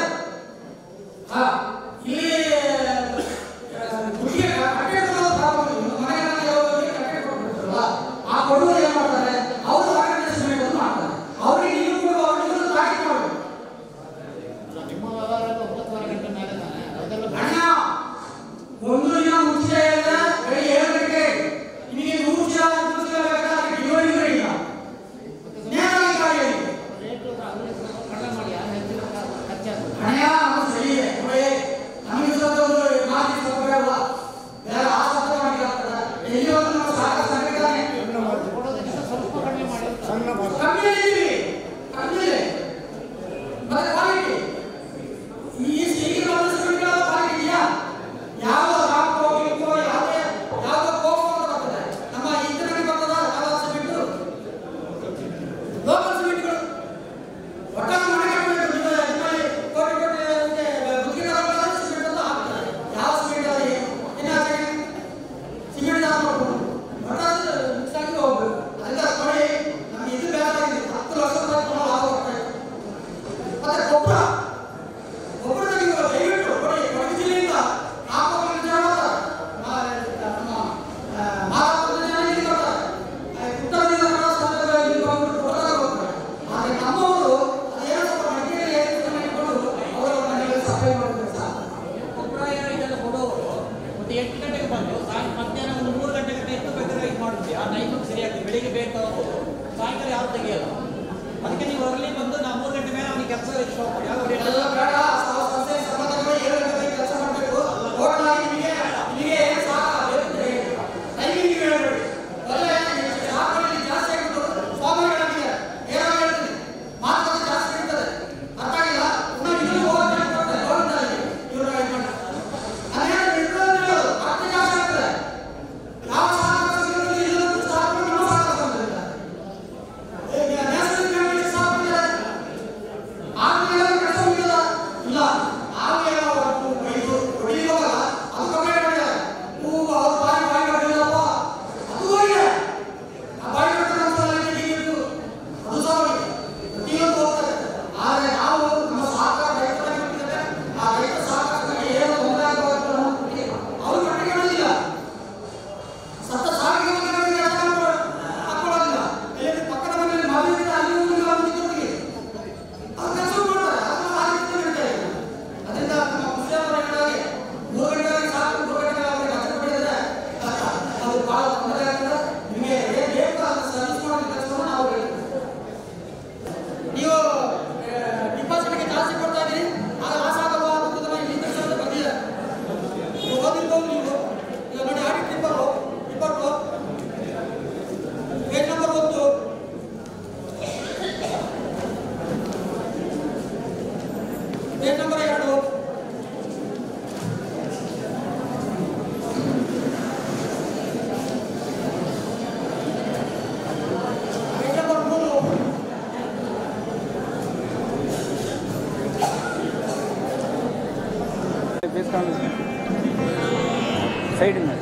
ಇಲ್ಲಿ ಯಾರು ತೆಗೆಯಲ್ಲ. ಅದಕ್ಕೆ ನೀವು ಅರ್ಲಿ ಬಂದು ನಾವು ಮೂರು ಗಂಟೆ ಮೇಲೆ ಅವನಿಗೆ ಕೆಲಸ ಶೋ ಮಾಡಿ ಯಾವ ಬೇಡ ಸಂಸ್ಥೆ ಸಂಬಂಧಗಳು ಏಳು ಗಂಟೆಗೆ ಕೆಲಸ ಮಾಡಬೇಕು. ಹೋಟೆಲ್ ನಿಮಗೆ ನಿಮಗೆ ಟೈಮಿಂಗ್ ಹೇಳಬೇಡಿ. ಒಳ್ಳೆ ಸಾಕಲ್ಲಿ ಜಾಸ್ತಿ ಆಗಿತ್ತು ಸ್ವಾಮಿಗಳಾಗಿದೆ ಏನೋ ಹೇಳ್ತೀನಿ ಮಾತುಕತೆ ಜಾಸ್ತಿ ಇರ್ತದೆ ಅರ್ಥ ಆಗಿಲ್ಲ. ಪುನಃ ಇನ್ನೂ ಹೋಗ್ತಾರೆ ಹೋಗ್ತಾರೆ ಇವರು ಅದೇನು ಇರೋದು ಅರ್ಥ ಜಾಸ್ತಿ ಆಗ್ತದೆ. ಯಾವ ಸಾಕು ಸಿಗೋದು ಇಲ್ಲ ಸಾಕು ಇನ್ನೂ ಸಾಕು ಬಂದಿಲ್ಲ. ಈಗ ನ್ಯಾಷನಲ್ ಕಮಿಟಿ ಸಾಕು ಇದೆ ಆಮೇಲೆ ಕೆಲಸ ಮುಗಿದ ಇಲ್ಲ ಆಮೇಲೆ ಅವರು ಇದು ಹೊಡಿಯೋಲ್ಲ ಅದು ಕಮ್ಮಿ ಮಾಡಿದ್ದಾರೆ. ಹೂವು ಅವ್ರ ಬಾಯಿ ಬಾಯಿ ಕಟ್ಟಿಲ್ಲಪ್ಪ ಅದು ಹೋಗಿದೆ ಆ ಬಾಯಿ ಕಟ್ಟಿದ ಅದು ಸಹ ಹೋಗಿದೆ ಪ್ರತಿಯೊಂದು ಹೋಗ್ತಾರೆ. ಆದರೆ ನಾವು ನಮ್ಮ ಸಹಕಾರ ರೈತರ ಬಿಟ್ಟಿದ್ದಾರೆ. ಆ ರೈತ ಸಹಕಾರಕ್ಕೆ ಏನು ತೊಂದರೆ ಆಗಬಾರ್ದು ಅವರು ಕಟ್ಟಿಕೊಳ್ಳೋದಿಲ್ಲ. ಸತ್ತ ಸಾವಿಗೆ ಹಾಕೊಳ್ಳೋದಿಲ್ಲ. ಇಲ್ಲಿ ಪಕ್ಕದ ಮನೆಯಲ್ಲಿ ಮದುವೆ ಅಲ್ಲಿ ಹೋಗಿ ಅದು ಕೆಲಸ ಮಾಡ್ತಾರೆ. ಅದನ್ನು ಆ ರೀತಿ ನಡೀತಾ ಇದೆ. ಅದರಿಂದ ನಮ್ಮ ಮುಸ್ಲಿಮರು ಹೇಳಿದಾಗೆ ಮೂರು ಗಂಟೆಗೆ ಸಾಕು ಮೂರು ಗಂಟೆಗೆ ಅವರಿಗೆ ರಜೆ ಕೊಟ್ಟಿದ್ದಾರೆ ಅದು ಬಹಳ ತೊಂದರೆ ಆಗ್ತದೆ. ನಿಮಗೆ ಏನು ಬೇಕು ಅದನ್ನು ಸರ್ವಿಸ್ ಮಾಡೋ ಕೆಲಸವನ್ನು ನಾವು ಹೇಳ್ತೀವಿ. ನೀವು ಡಿಪಾಸಿಟ್ಗೆ ಜಾಸ್ತಿ ಕೊಡ್ತಾ ಇದ್ದೀರಿ ಆಗ ಲಾಸ್ ಆಗಲ್ವಾ ಅನ್ನೋದನ್ನ ಇಲ್ಲಿ ತಕ್ಷಣ ಬಂದಿದೆ. ಓದಿರ್ಬೋದು ನೀವು. ಈಗ ನೋಡಿ audit report report page number ಒಂದು ಪೇಜ್ ನಂಬರ್ ಎರಡು ಪೇಜ್ ನಂಬರ್ ಮೂರು ಸೈಡ್ ಮೇಲೆ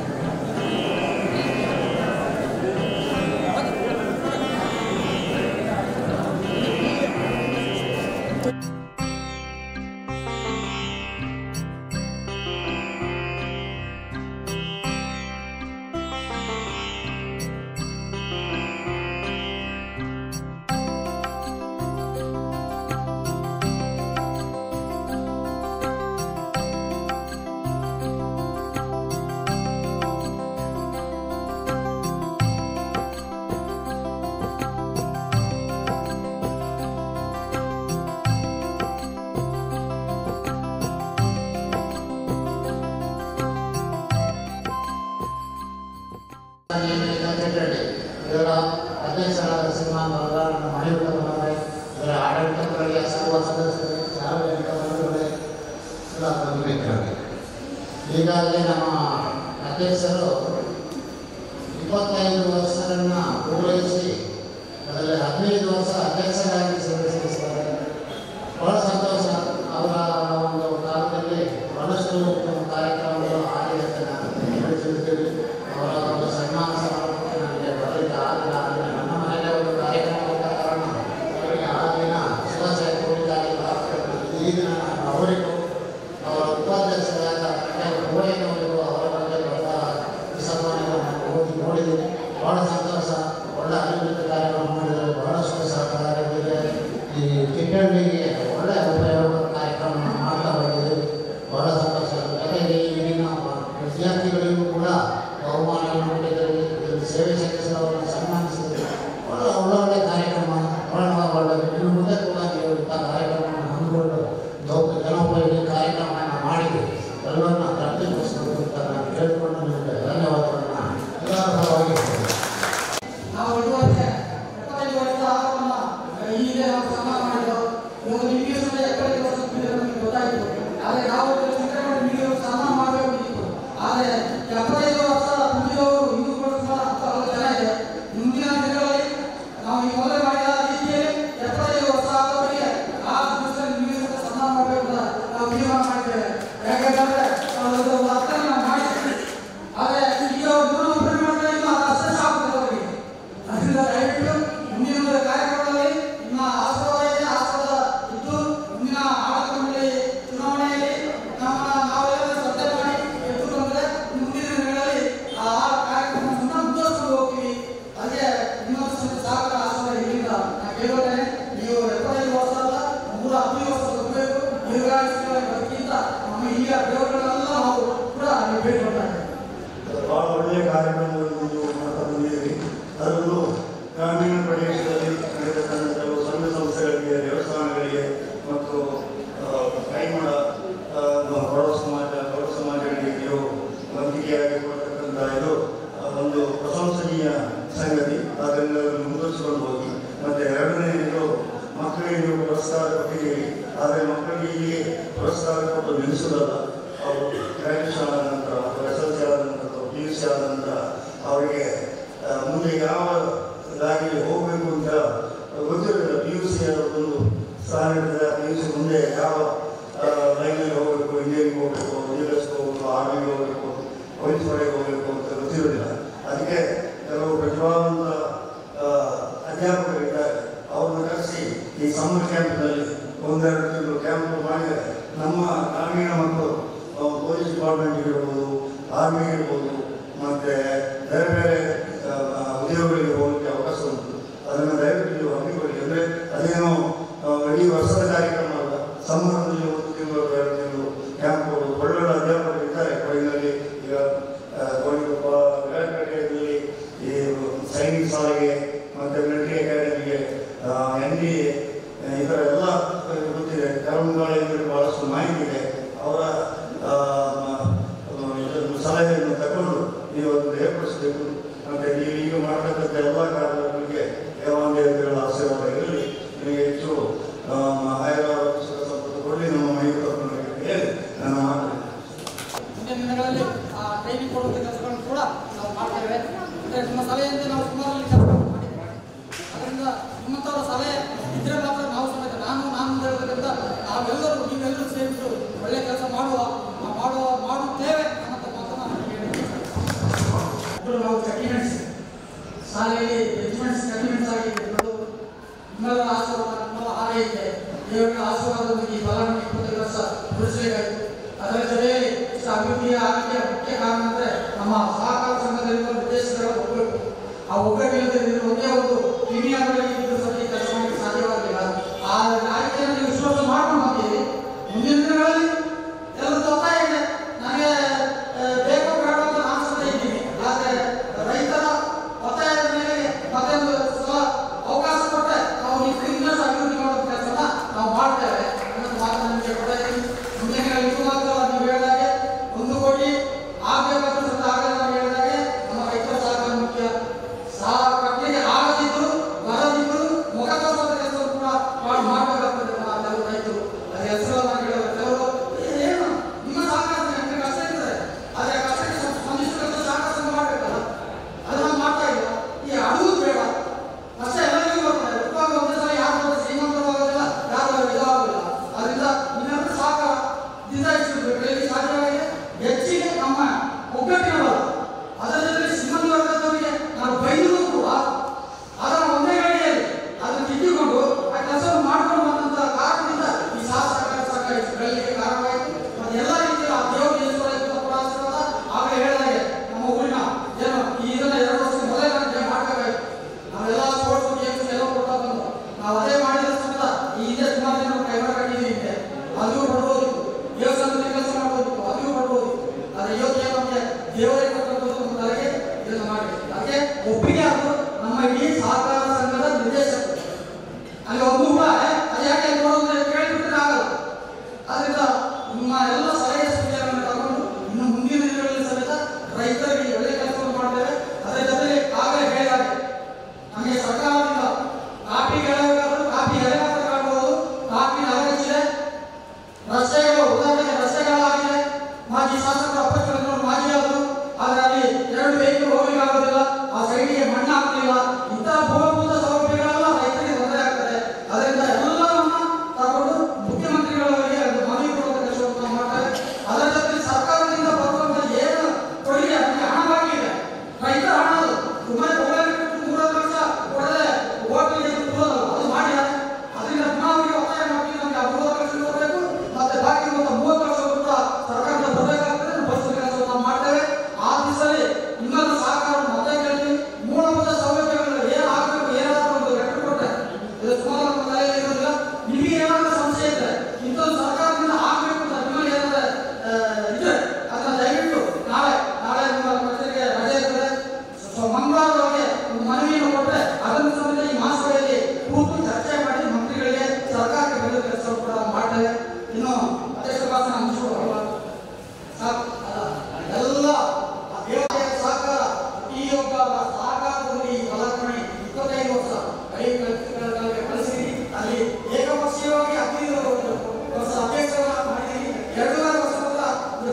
ಇದರ ಅಧ್ಯಕ್ಷರಾದ ಶ್ರೀಮಾನವರ ನನ್ನ ಮನೆಯುಳ್ಳವರೇ, ಇದರ ಆಡಳಿತಗಳಿಗೆ ಸರ್ವ ಸದಸ್ಯರು, ಸಾರ್ವಜನಿಕ ಬಂಧುಗಳೇ, ಎಲ್ಲ ಬಂಧುಮಿತ್ರರೇ, ಈಗಾಗಲೇ ನಮ್ಮ ಅಧ್ಯಕ್ಷರು ಇಪ್ಪತ್ತೈದು ವರ್ಷಗಳನ್ನು ಪೂರೈಸಿ ಅದರಲ್ಲಿ ಹದಿನೈದು ವರ್ಷ ಅಧ್ಯಕ್ಷರಾಗಿ ಸೇವೆ ಸಲ್ಲಿಸಿದ್ದಾರೆ. ಬಹಳ ಸಂತೋಷ. ಅವರ ಒಂದು ಕಾಲದಲ್ಲಿ ಬಹಳಷ್ಟು ಕಾರ್ಯಕ್ರಮಗಳು ಆಗಿದೆ ಅಂತ ನಾನು ತಿಳಿಸಿದ್ದೇವೆ. ಅವರ ಒಂದು ಸನ್ಮಾನ ಸಮಾರಂಭಕ್ಕೆ ನನಗೆ ಬರಲಿಕ್ಕೆ ಆಗಿಲ್ಲ. ಆದರೆ ನನ್ನ ಮನೆಯಲ್ಲೇ ಒಂದು ಕಾರ್ಯಕ್ರಮ ಇದ್ದ ಕಾರಣ ಅವರಿಗೆ ಆ ದಿನ ಶುಭಾಶಯ ಕೋರಿದ್ದಾಗಿಲ್ಲ. ಈ ದಿನ ನಾನು ಅವರಿಗೂ ಅವರ ಉಪಾಧ್ಯಕ್ಷರಾದ ಗೋಯನವರಿಗೂ ಅವರ ಬಗ್ಗೆ ದೊಡ್ಡ ಸನ್ಮಾನವನ್ನು ನಾನು ಓದಿ ನೋಡಿದ್ದೀನಿ. ಬಹಳ ಸಂತೋಷ. ಒಳ್ಳೆ ಅಭಿವೃದ್ಧಿ ಕಾರ್ಯಕ್ರಮ ಮಾಡಿದರೆ ಬಹಳಷ್ಟು ಸಹಕಾರವಿದೆ. ಈ ಕಿಟ್ಟಳ್ಳಿಗೆ ಒಳ್ಳೆಯ ಉಪಯೋಗ ಕಾರ್ಯಕ್ರಮ ಮಾಡ್ತಾ ಹೋಗಿದೆ. ಬಹಳ ಸಂತೋಷ. ಜೊತೆಗೆ ಈಗಿನ ವಿದ್ಯಾರ್ಥಿಗಳಿಗೂ ಕೂಡ ಬಹುಮಾನವನ್ನು ಕೊಟ್ಟಿದ್ದೇವೆ. ಇದರಲ್ಲಿ ಸೇವೆ ಸಲ್ಲಿಸಿದವರನ್ನು ಸನ್ಮಾನಿಸಿದ್ದೇವೆ. ಒಳ್ಳೆ ಒಳ್ಳೊಳ್ಳೆ ಕಾರ್ಯಕ್ರಮ ಒಳ್ಳೆ ಒಳ್ಳೆ ಇನ್ನು ಮುಂದೆ ಕೂಡ ನೀವು ಇಂಥ ಕಾರ್ಯಕ್ರಮವನ್ನು ಹಮ್ಮಿಕೊಂಡು ಲೋಕ ಜನೋಪಯೋಗಿ ಕಾರ್ಯಕ್ರಮವನ್ನು ಮಾಡಿದ್ದೀವಿ. ಎಲ್ಲರನ್ನ ತೃಪ್ತಿಪಡಿಸಬೇಕು ಅಂತ ನಾನು ಕೇಳಿಕೊಂಡು ನಿಮಗೆ ಧನ್ಯವಾದಗಳನ್ನು ಎಲ್ಲರ ಪರವಾಗಿ ನಾವು ಇರುವಂತೆ ಎಪ್ಪತ್ತೈದು ವರ್ಷದ ಆಟವನ್ನು ಈಗ ನಾವು ಸನ್ಮಾನ ಮಾಡಿದ್ದು. ಇವಾಗ ನಿಮಗೆ ಸುಮ್ಮನೆ ಎಪ್ಪತ್ತೈದು ವರ್ಷ ನಮಗೆ ಗೊತ್ತಾಯಿತು. ಆದರೆ ನಾವು ಚಿಂತನೆ ಮಾಡಿ ನಿಮಗೆ ಸನ್ಮಾನ ಮಾಡಬೇಕಿತ್ತು. ಆದರೆ ಎಪ್ಪತ್ತೈದು ವರ್ಷ ಮುಂದಿನವರು ಇನ್ನೂ ಕೂಡ ಸುಮಾರು ಹತ್ತು ಹಲವು ಜನ ಇದೆ. ಮುಂದಿನ ದಿನಗಳಲ್ಲಿ ನಾವು ಈ ಮೊದಲೇ ಮಾಡಿದ ರೀತಿಯಲ್ಲಿ ಎಪ್ಪತ್ತೈದು ವರ್ಷ ಆದವರಿಗೆ ಆ ದಿವಸದಲ್ಲಿ ನಿಮಗೆ ಸಹ ಸನ್ಮಾನ ಮಾಡಬೇಕು ಅಂತ ನಾವು ತೀರ್ಮಾನ ಮಾಡಿದ್ದೇವೆ. ಯಾಕಂದರೆ ಒಂದು ಅರ್ಥನ ನಾವು ಮಾಡಿದ್ದೀವಿ. ಆದರೆ ಈಗ ನೂರ ಪರಿಮಾಣದಲ್ಲಿ ಇನ್ನೂ ಅಷ್ಟೇ ಸಾಕು ಅವರಿಗೆ. ಅದರಿಂದ ದಯವಿಟ್ಟು ಮುಂದಿನ ಕಾರ್ಯಕ್ರಮದಲ್ಲಿ ನಿಮ್ಮ ಆಶೀರ್ವಾದ ಇದೆ. ಆಶೀರ್ವಾದ ಇದ್ದು ಮುಂದಿನ ಆಡಳಿತ ಮಂಡಳಿ ಚುನಾವಣೆಯಲ್ಲಿ ನಮ್ಮ ನಾವೆಲ್ಲ ಶ್ರದ್ಧೆ ಮಾಡಿ ಎದ್ದು ಬಂದರೆ ಮುಂದಿನ ದಿನಗಳಲ್ಲಿ ಆ ಕಾರ್ಯಕ್ರಮವನ್ನು ಮುಂದುವರಿಸ್ಕೊಂಡು ಹೋಗ್ತೀವಿ. ಅದಕ್ಕೆ ಇನ್ನೊಂದು ಸ್ವಲ್ಪ ಸಹಕಾರ ಆಶೀರ್ವಾದ ಇಲ್ಲಿಂದ ನಾನು ಕೇಳೋದೇನೆ. ನೀವು ಎಪ್ಪತ್ತೈದು ವರ್ಷ ಅಲ್ಲ ನೂರ ಹದಿನೈದು ವರ್ಷ ಬರಬೇಕು. ದೀರ್ಘಾಯುಷ್ಯಕ್ಕಿಂತ ನಮ್ಮ ಈಗ ದೇವರುಗಳೆಲ್ಲ ನಾವು ಕೂಡ ನೀವು ಭೇಟಿ ಕೊಡ್ತಾರೆ. ಭಾಳ ಒಳ್ಳೆಯ ಕಾರ್ಯಕ್ರಮಗಳನ್ನು ಮಾಡ್ತಾ ಬಂದಿದ್ದೀರಿ. ಅದರಲ್ಲೂ ಗ್ರಾಮೀಣ ಪ್ರದೇಶದಲ್ಲಿ ಮುಗಿಸೋದಲ್ಲ. ಅವರು ಗ್ರ್ಯಾಜುಯೇಷನ್ ಆದ ನಂತರ ಅಥವಾ ಎಸ್ ಎಲ್ ಸಿ ಆದ ನಂತರ ಅಥವಾ ಪಿ ಯು ಸಿ ಆದ ನಂತರ ಅವರಿಗೆ ಮುಂದೆ ಯಾವ ದಾರಿಯಲ್ಲಿ ಹೋಗಬೇಕು ಅಂತ ಗೊತ್ತಿರೋದಿಲ್ಲ. ಪಿ ಯು ಸಿ ಒಂದು ಸ್ಥಾನ ಇರ್ತದೆ. ಪಿ ಯು ಸಿ ಮುಂದೆ ಯಾವ ಲೈನಲ್ಲಿ ಹೋಗಬೇಕು, ಇಂಜಿನಿಯರಿಂಗ್ ಹೋಗಬೇಕು, ಯೂನಿವರ್ಸಿಟಿ ಹೋಗಬೇಕು, ಆರ್ಮಿಗೆ ಹೋಗಬೇಕು, ಪೊಲೀಸ್ ಪಡೆಗೆ ಹೋಗಬೇಕು ಅಂತ ಗೊತ್ತಿರೋದಿಲ್ಲ. ಅದಕ್ಕೆ ಕೆಲವು ಪ್ರತಿಭಾವಂತ ಅಧ್ಯಾಪಕರಿದ್ದಾರೆ. ಅವ್ರನ್ನ ಕರೆಸಿ ಈ ಸಮ್ಮರ್ ಕ್ಯಾಂಪ್ನಲ್ಲಿ ಒಂದೆರಡು ತಿಂಗಳು ಕ್ಯಾಂಪ್ ಮಾಡಿದರೆ ನಮ್ಮ ಗ್ರಾಮೀಣ ಮಕ್ಕಳು ಪೊಲೀಸ್ ಡಿಪಾರ್ಟ್ಮೆಂಟ್ ಇರ್ಬೋದು, ಆರ್ಮಿ ಇರ್ಬೋದು, ಮತ್ತು ಬೇರೆ ಬೇರೆ ಉದ್ಯೋಗಗಳಿಗೆ ಹೋಗಲಿಕ್ಕೆ ಅವಕಾಶ ಉಂಟು. ಅದನ್ನು ದಯವಿಟ್ಟು ನೀವು ಹಮ್ಮಿಕೊಳ್ಳಿ. ಅಂದರೆ ಅದೇನೋ ಇಡೀ ವರ್ಷದ ಕಾರ್ಯಕ್ರಮ ಅಲ್ಲ. ಸಮ್ಮರ್ನಲ್ಲಿ ಒಂದು ತಿಂಗಳು ಎರಡು ತಿಂಗಳು ಕ್ಯಾಂಪ್ ಒಳ್ಳೊಳ್ಳೆ ಅಧ್ಯಾಪಕರು ಇದ್ದಾರೆ ಕೊಡಗಿನಲ್ಲಿ. ಈಗ ಗೋಣಿಕೊಪ್ಪ, ವಿರಾಜಪೇಟೆಯಲ್ಲಿ ಈ ಸೈನಿಕ ಶಾಲೆಗೆ ಮತ್ತು ಮಿಲಿಟರಿ ಅಕಾಡೆಮಿಗೆ, ಎನ್ ಡಿ ಎ, ಈ ಥರ ಎಲ್ಲ ಗೊತ್ತಿದೆ. ಕರ್ಮಗಾಳಿಯಲ್ಲಿ ಭಾಳಷ್ಟು ಮಾಹಿತಿ ಇದೆ. ಅವರ ಸಲಹೆಯನ್ನು ತಗೊಂಡು ನೀವು ಅದನ್ನು ಏರ್ಪಡಿಸಬೇಕು. ಮತ್ತು ನೀವು ಈಗ ಮಾಡತಕ್ಕಂಥ ಎಲ್ಲ ಕಾರ್ಯಗಳಿಗೆ ದೇವಾಂದೇವತೆಗಳ ಆಶೀರ್ವಾದ ಇರಲಿ. ನಿಮಗೆ ಹೆಚ್ಚು ಆಯುರ್ವೇದ ಸಂಪತ್ತು ಕೊಡಲಿ. ನಮ್ಮ ಮೈಕೃತಜ್ಞರಿಗೆ ಹೇಳಿ ನನ್ನ ಮಾತು. ಮುಂದಿನ ದಿನಗಳಲ್ಲಿ ಆ ಟ್ರೈನಿಂಗ್ ಕೊಡುವಂಥ ಕೆಲಸಗಳನ್ನು ಕೂಡ ನಾವು ಮಾಡ್ತೇವೆ. ಅಂದರೆ ನಿಮ್ಮ ಸಲಹೆಯಂತೆ ನಾವು ಸುಮಾರಲ್ಲಿ ಕೆಲಸ ಮಾಡಿದ್ದೇವೆ. ಅದರಿಂದ ನಿಮ್ಮಂಥವರ ಸಲಹೆ ಇದ್ದರೆ ಮಾತ್ರ ನಾವು ಸಮೇತ ನಾನು ನಾನು ಹೇಳೋದರಿಂದ ನಾವೆಲ್ಲರೂ ನೀವೆಲ್ಲರೂ ಸೇರಿದ್ದು ಒಳ್ಳೆಯ ಕೆಲಸ ಮಾಡುವ ಮಾಡುವ ಮಾಡುತ್ತೇವೆ ಅನ್ನೋಂಥ ಮಾತನ್ನು ನಾನು ಹೇಳಿದ್ದೇನೆ. ನಾವು ಸೆಟಿಲ್ಮೆಂಟ್ಸ್ ಶಾಲೆಯಲ್ಲಿ ರೆಜಿಮೆಂಟ್ಸ್ ಸೆಟಿಲ್ಮೆಂಟ್ಸ್ ಆಗಿರ್ಬೋದು. ನಿಮ್ಮೆಲ್ಲರ ಆಶೀರ್ವಾದ, ನಿಮ್ಮೆಲ್ಲ ಹಾರೈಕೆ, ದೇವರ ಆಶೀರ್ವಾದದೊಂದಿಗೆ ಈ ಬಲವನ್ನು ಇಪ್ಪತ್ತೈದು ವರ್ಷ ಉಳಿಸಬೇಕಾಯಿತು. ಅದರ ಜೊತೆಯಲ್ಲಿ ಇಷ್ಟು ಅಭಿವೃದ್ಧಿಯ ಆಗಲಿಕ್ಕೆ ಮುಖ್ಯ ಕಾರಣ ಅಂದರೆ ನಮ್ಮ ಸಹಕಾರ ಸಂಘದಲ್ಲಿರುವ ನಿರ್ದೇಶಕರ ಒಗ್ಗಟ್ಟು. ಆ ಒಗ್ಗಟ್ಟಿಲ್ಲದಿದ್ದರೆ ಒಂದೇ ಒಂದು ಕಿಣಿಯಾದಲ್ಲಿ ಇದ್ದರೂ ಸಹ ಕೆಲಸ ಮಾಡಲಿಕ್ಕೆ ಸಾಧ್ಯವಾಗಲಿಲ್ಲ. ಆ ಆಯ್ಕೆಯನ್ನು ನೀವು ವಿಶ್ವಾಸ ಮಾಡ್ಕೊಂಡು ಬಂದಿದ್ದೀರಿ. ಮುಂದಿನ ದಿನಗಳಲ್ಲಿ ಎಲ್ಲರದ್ದು ಒತ್ತಾಯ ಇದೆ. ನನಗೆ ಬೇಕೋ ಬೇಡ ಅಂತ ನಾನು ಸಹ ಇದ್ದೀನಿ. ಆದರೆ ರೈತರ ಒತ್ತಾಯದ ಮೇಲೆ ಮತ್ತೊಂದು ಸಲ ಅವಕಾಶ ಕೊಟ್ಟರೆ ನಾವು ಇನ್ನಷ್ಟು ಅಭಿವೃದ್ಧಿ ಮಾಡುವ ಕೆಲಸನ ನಾವು ಮಾಡ್ತೇವೆ ಅನ್ನೋದು ಮಾತನ್ನು ನಿಮಗೆ ಕೊಡ್ತಾ ಇದ್ದೀನಿ. ಮುಂದಿನ ಇದು ಮಾತ್ರ ನೀವು ಹೇಳಿದಾಗೆ ಒಂದು ಕೋಟಿ ಆಗಬೇಕಾದ್ರೂ ಸಹ ಆಗಲ್ಲ. ನಾವು ಹೇಳಿದಾಗೆ ನಮ್ಮ ರೈತರ ಸಹಕಾರ ಮುಖ್ಯ. ಸಹ ಕಟ್ಟಲಿಕ್ಕೆ ಆಗದಿದ್ದರೂ ಬರದಿದ್ದರೂ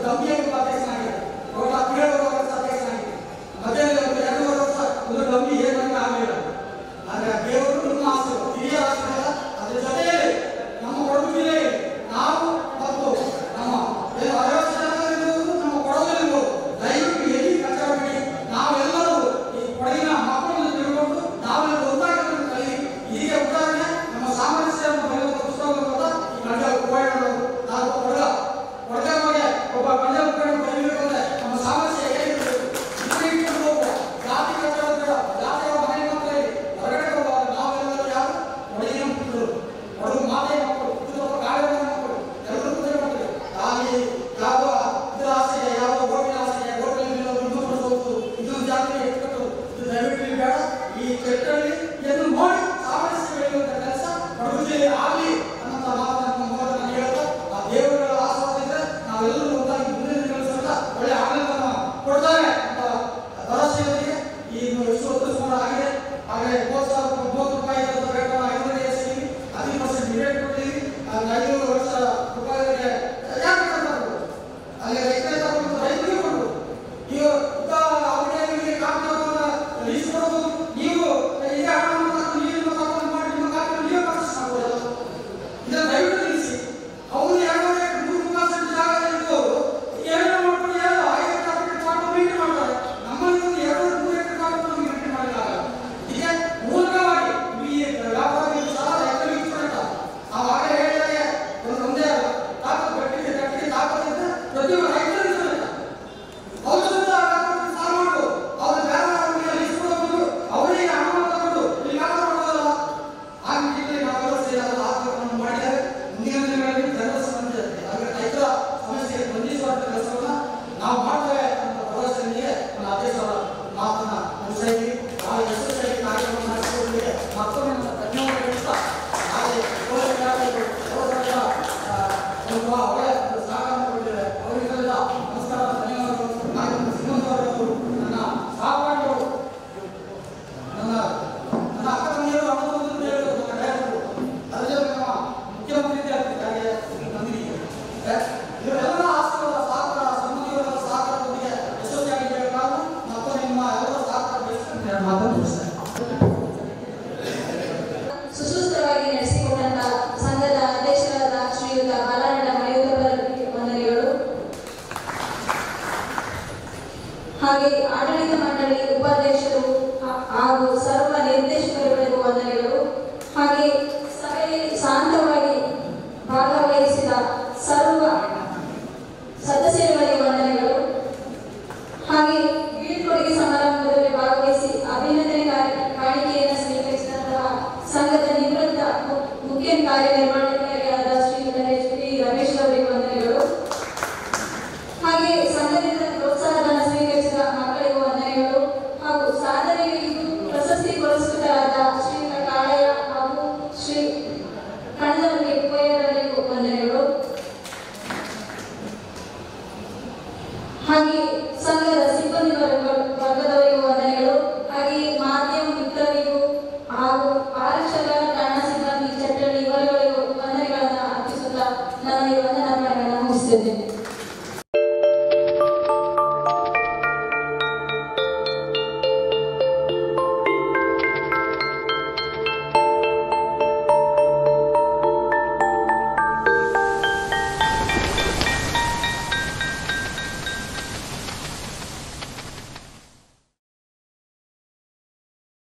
ಡಮ್ಮಿಯಾಗಿ ಅಧ್ಯಕ್ಷನಾಗಿದೆ, ಇವಾಗ ಹದಿನೇಳು ವರ್ಷ ಅಧ್ಯಕ್ಷನಾಗಿದೆ. ಮಧ್ಯದಲ್ಲಿ ಒಂದು ಎರಡೂವರೆ ವರ್ಷ ಒಂದು ಡಮ್ಮಿ ಏನಂತ ಆಗಲಿಲ್ಲ. ಆದರೆ ದೇವರು ನಮ್ಮ ಆಸೆ ಹಿರಿಯ ಆಸೆ ಅದರ ಜೊತೆಯಲ್ಲಿ ನಮ್ಮ ಕೊಡಗು ಜಿಲ್ಲೆಯಲ್ಲಿ ನಾವು ಮತ್ತು ನಮ್ಮ ಏನು ಅರವತ್ತು ಜನ ಇರ್ಬೋದು, ನಮ್ಮ ಕೊಡಗಲ್ಲಿರ್ಬೋದು, ದಯವಿಟ್ಟು ಎಲ್ಲಿ ಕಚ್ಚಾಡಬೇಡಿ. ನಾವೆಲ್ಲರೂ ಈ ಕೊಡಗಿನ ಮಕ್ಕಳನ್ನು ತಿಳ್ಕೊಂಡು ನಾವೆಲ್ಲ ಒಂದಾಗಿ ಕಲಿ. ಈಗ ಉದಾಹರಣೆ ನಮ್ಮ ಸಾಮರಸ್ಯ ಬರೆಯುವಂಥ ಪುಸ್ತಕಗಳು ಈ ಕನ್ನಡ ಕುವಾಡರು ನಾವು ಕೊಡಗ ಕೊಡಗ ಬಗ್ಗೆ ಒಬ್ಬ ಕನ್ನಡ ಮುಖಂಡ ಬರೀಬೇಕು ಅಂದ್ರೆ ನಮ್ಮ ಸಾಮರಸ್ಯ ಹೇಗಿರಬೇಕು, ಇಟ್ಕೊಂಡು ಹೋಗುವ ಜಾತಿ ಕಚ್ಚಾಡ ಬೇಡ, ಜಾತಿಯ ಮನೆ ಮಕ್ಕಳಲ್ಲಿ ಹೊರಗಡೆ ಹೋಗುವಾಗ ನಾವೆಲ್ಲರೂ ಯಾರು ಕೊಡಗಿನ ಮಕ್ಕಳು, ಕೊಡಗು ಮಾತೆಯ ಮಕ್ಕಳು, ಇದು ಕಾಡಿನ ಮಕ್ಕಳು, ಎಲ್ಲರೂ ಪೂಜೆ ಮಾಡ್ತಾರೆ. ಅಲ್ಲಿ ಯಾವ ಇದರ ಆಸೆಗೆ ಯಾವ ಓಟಿನ ಆಸೆಗೆ ಓಟಲ್ಲಿ ಇನ್ನೂ ಪಡಿಸೋದು ಇದು ಜಾತಿಗೆ ಎತ್ಕಟ್ಟು ಇದು ದಯವಿಟ್ಟು ಬೇಡ. ಈ ಚಟ್ಟಲ್ಲಿ ಎಂದು ನೋಡಿ ಸಾಮರಸ್ಯ ಬೆಳೆಯುವಂಥ ಕೆಲಸ ಕೊಡಗು ಜಿಲ್ಲೆ ಆಗಲಿ ಅನ್ನೋಂಥ ಮಾತನ್ನು ನಮ್ಮ ಮೂಲಕ ನಾನು ಹೇಳ್ತಾ ಆ ದೇವರುಗಳ ಆಶೀರ್ವಾದದಿಂದ ನಾವೆಲ್ಲರೂ ಒಂದಾಗಿ ಮುಂದಿನ ದಿನಗಳ ಒಳ್ಳೆ ಆಡಳಿತವನ್ನು ಕೊಡ್ತಾರೆ ಅಂತ ಭರವಸೆಯೊಂದಿಗೆ ಈ ಇಷ್ಟು ಹೊತ್ತು ಸುಮಾರು ಆಗಿದೆ. ಹಾಗೆ ಪ್ರೋತ್ಸಾಹ ಮೂವತ್ತು ರೂಪಾಯಿ ವೇತನ ಐನೂರು ಎಸಿದ್ದೀವಿ, ಹದಿನೈದು ಪರ್ಸೆಂಟ್ ಡಿಬೇಟ್ ಕೊಡ್ತೀವಿ. ಐನೂರು ವರ್ಷ ರೂಪಾಯಿಗೆ ಯಾಕೆ ತಗೊಂಡು ಅಲ್ಲಿ ರೈತರ ತಗೊಂಡು ರೈತರಿಗೆ ಕೊಡು. ನೀವು ಅವರಿಗೆ ಕಾಪಿಗಳನ್ನು ಲೀಸ್ ಕೊಡೋದು, ನೀವು ಈಗ ಹಣವನ್ನು ತಗೊಂಡು ನೀರನ್ನು ತಗೊಂಡು ಮಾಡಿ ನಿಮ್ಮ ಕಾಪಿಯನ್ನು ನೀವೇ ಪರ್ಚೇಸ್ ಮಾಡ್ಬೋದಲ್ಲ. ಇದನ್ನು ದಯವಿಟ್ಟು ನಿಲ್ಲಿಸಿ. ಅವರು ಎರಡೂವರೆ ಮೂರು ಪರ್ಸೆಂಟ್ ಜಾಗ ಇರ್ಬೋದು, ಏನೇನೋ ಮಾಡ್ಕೊಂಡು ಏನೋ ಐದು ಕಾಪಿ ಕಾಪಿ ಮೇಂಟೈನ್ ಮಾಡ್ತಾರೆ. ನಮ್ಮಲ್ಲಿ ಒಂದು ಎರಡೂವರೆ ಮೂರು ಎಕರೆ ಕಾಪಿ ನಮಗೆ ಮೇಂಟೈನ್ ಮಾಡಲಿಕ್ಕಾಗಲ್ಲ. ಹೀಗೆ ಮೂಲಕವಾಗಿ ಈ ವ್ಯಾಪಾರ ಸಾಲ ಎಕರೆ ಇಟ್ಕೊಂಡ ನಾವು ಆಗಲೇ ಹೇಳಿದಾಗೆ ಒಂದು ಒಂದೇ ಅಲ್ಲ ತಾಕತ್ತು ಗಟ್ಟಿಗೆ ಗಟ್ಟಿಗೆ ತಾಕತ್ತಿದ್ದ ಪ್ರತಿಯೊಬ್ಬ ರೈತರು ಇರ್ತಾರೆ. ಅವರು ಸಹ ವ್ಯಾಪಾರದಲ್ಲಿ ಸಾಲ ಮಾಡು, ಅವ್ರ ವ್ಯಾಪಾರ ಇಸ್ಕೊಂಡು ಅವರಿಗೆ ಹಣವನ್ನು ತಗೊಂಡು ಇಲ್ಲಿ ವ್ಯಾಪಾರ ಮಾಡೋದಲ್ಲ. ಆ ನಿಟ್ಟಿನಲ್ಲಿ ನಾವೆಲ್ಲ ಸೇರಿ ಅದರ ಆತ್ಮವನ್ನು ಮಾಡಿದರೆ ಮುಂದಿನ ದಿನಗಳಲ್ಲಿ ಜನರ ಸಮಸ್ಯೆ ಇರುತ್ತೆ. ಹಾಗೆ ರೈತರ ಸಮಸ್ಯೆಗೆ ಸ್ಪಂದಿಸುವಂಥ ಕೆಲಸವನ್ನು ನಾವು ಮಾಡ್ತೇವೆ ಅಂತ ಭರವಸೆಯೊಂದಿಗೆ ನನ್ನ ಅಧ್ಯಕ್ಷರ ಮಾತನ್ನ ಮುಗಿಸಿ ಬಹಳ ಯಶಸ್ವಿಯಾಗಿ ಕಾರ್ಯಕ್ರಮ ನಡೆಸಿಕೊಳ್ಳಲಿಕ್ಕೆ ಮತ್ತೊಮ್ಮೆ ನನ್ನ ಧನ್ಯವಾದ ಹೇಳ್ತಾ ಹಾಗೆ ಒಳ್ಳೆ ಸಹಕಾರ ಕೊಟ್ಟಿದ್ದಾರೆ ಅವರಿಗೆಲ್ಲ ನಮಸ್ಕಾರ ಧನ್ಯವಾದಗಳು. ಹಾಗೆ ಸಿಂಹಂತವರು ನನ್ನ ಸಹಪಾಠಿಗಳು ನನ್ನ ನನ್ನ ಅಕ್ಕ ತಂಗಿಯರು ಅಣ್ಣ ತಂಗಿಯರು ಹೇಳೋದು ನನ್ನ ಡೈರೆಕ್ಟರು ಅದರ ಜೊತೆ ನಮ್ಮ ಮುಖ್ಯಮಂತ್ರಿ ಹಾಗೆ ನಂದಿನಿ ಇವರೆಲ್ಲ ಆಸ್ತಿಗಳ ಸಹಕಾರ ಸಂಬಂಧಿಗಳ ಸಹಕಾರದೊಂದಿಗೆ ಯಶಸ್ವಿಯಾಗಿ ಬೇಕಾದ್ರೂ ಮತ್ತು ನಿಮ್ಮ ಎಲ್ಲ ಸಹಕಾರ ಬೆಳೆಸಿಕೊಂಡು ಮಾತನ್ನು ಮುಗಿಸ್ತಾರೆ. ಸುಸೂತ್ರವಾಗಿ ನಡೆಸಿಕೊಂಡಂತ ಸಂಘದ ಅಧ್ಯಕ್ಷರಾದ ಶ್ರೀಯುತ ಬಾಲನಟ ಮಯೂರವರಿಗೆ ವಂದನೆಗಳು. ಹಾಗೆ ಆಡಳಿತ ಮಂಡಳಿ ಉಪಾಧ್ಯಕ್ಷರು ಹಾಗೂ ಸರ್ವ ನಿರ್ದೇಶಕರುಗಳಿಗೂ ವಂದನೆಗಳು. ಹಾಗೆ ಸಭೆಯಲ್ಲಿ ಶಾಂತವಾಗಿ ಭಾಗವಹಿಸಿದ ಸರ್ವ ಸದಸ್ಯರುಗಳಿಗೆ ವಂದನೆಗಳು. ಹಾಗೆ ಬೀಳ್ಕೊಡುಗೆ ಸಮಾರಂಭದಲ್ಲಿ ಭಾಗವಹಿಸಿ ಅಭಿನಂದನೆ ಕಾಣಿಕೆಯನ್ನು ಸ್ವೀಕರಿಸಿದಂತಹ ಸಂಘದ ನಿವೃತ್ತ ಮುಖ್ಯ ಕಾರ್ಯನಿರ್ವಹಣಾಧಿಕಾರಿಯಾದ ಶ್ರೀಯುತ ಎಚ್ ಪಿ ರಮೇಶ್ ಅವರಿಗೆ ವಂದನೆಗಳು. ಹಾಗೆ ಸಂಘದಿಂದ ಪ್ರೋತ್ಸಾಹಧನ ಸ್ವೀಕರಿಸಿದ ಮಕ್ಕಳಿಗೂ ವಂದನೆಗಳು. ಹಾಗೂ ಸಾಧನೆಗೆ ಇದು ಪ್ರಶಸ್ತಿ ಪುರಸ್ಕೃತರಾದ ಶ್ರೀಯುತ ಕಾಳಯ್ಯ ಹಾಗೂ ಶ್ರೀ ಕಣದಮಲ್ಲಿ ಕುಯ್ಯರವರಿಗೂ ವಂದನೆಗಳು. ಹಾಗೆ ಸಂಘದ ಸಿಬ್ಬಂದಿ ವರ್ಗ